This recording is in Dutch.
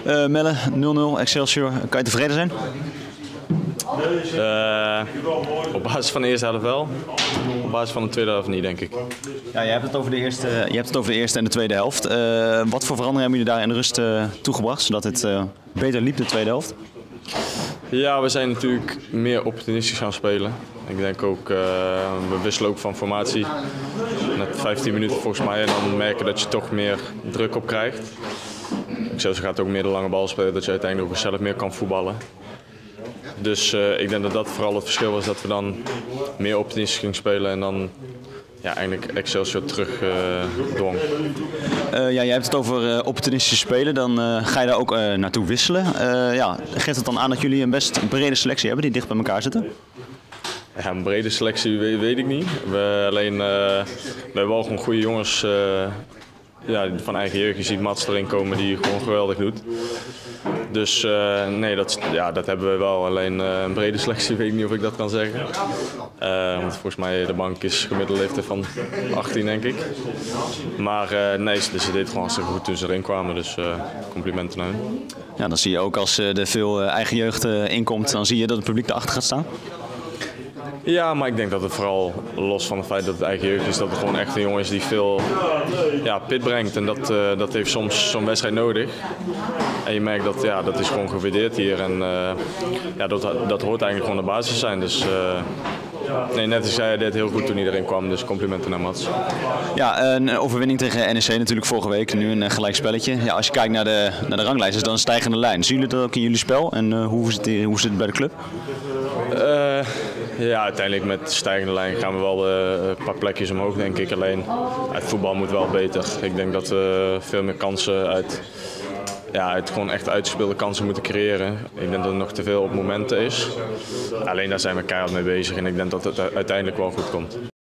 Melle, 0-0, Excelsior. Kan je tevreden zijn? Op basis van de eerste helft wel. Op basis van de tweede helft niet, denk ik. Ja, je hebt het over de eerste en de tweede helft. Wat voor veranderingen hebben jullie daar in de rust toegebracht, zodat het beter liep de tweede helft? Ja, we zijn natuurlijk meer opportunistisch gaan spelen. Ik denk ook, we wisselen ook van formatie. Net 15 minuten volgens mij en dan merken dat je toch meer druk op krijgt. Excelsior gaat ook meer de lange bal spelen, dat je uiteindelijk ook zelf meer kan voetballen. Dus ik denk dat dat vooral het verschil was, dat we dan meer opportunistisch gingen spelen en dan ja, eigenlijk Excelsior terug dwong. Ja, jij hebt het over opportunistisch spelen, dan ga je daar ook naartoe wisselen. Ja, geeft het dan aan dat jullie een best brede selectie hebben die dicht bij elkaar zitten? Ja, een brede selectie weet ik niet. We hebben wel gewoon goede jongens ja, van eigen jeugd. Je ziet Mats erin komen die gewoon geweldig doet. Dus nee, dat hebben we wel. Alleen een brede selectie weet ik niet of ik dat kan zeggen. Want volgens mij de bank is gemiddelde leeftijd van 18 denk ik. Maar nee, ze deed gewoon hartstikke goed toen ze erin kwamen. Dus complimenten aan hen. Ja, dan zie je ook als er veel eigen jeugd inkomt, dan zie je dat het publiek erachter gaat staan. Ja, maar ik denk dat het vooral los van het feit dat het eigen jeugd is, dat het gewoon echt een jongen is die veel pit brengt. En dat heeft soms zo'n wedstrijd nodig. En je merkt dat dat is gewoon gewaardeerd hier. En dat hoort eigenlijk gewoon de basis zijn. Dus nee, net als jij deed heel goed toen hij erin kwam. Dus complimenten naar Mats. Ja, een overwinning tegen NEC natuurlijk vorige week. Nu een gelijk spelletje. Ja, als je kijkt naar de ranglijst is dat een stijgende lijn. Zien jullie dat ook in jullie spel? En hoe zit het bij de club? Ja, uiteindelijk met de stijgende lijn gaan we wel een paar plekjes omhoog, denk ik. Alleen het voetbal moet wel beter. Ik denk dat we veel meer kansen uit gewoon echt uitgespeelde kansen moeten creëren. Ik denk dat het nog te veel op momenten is. Alleen daar zijn we keihard mee bezig en ik denk dat het uiteindelijk wel goed komt.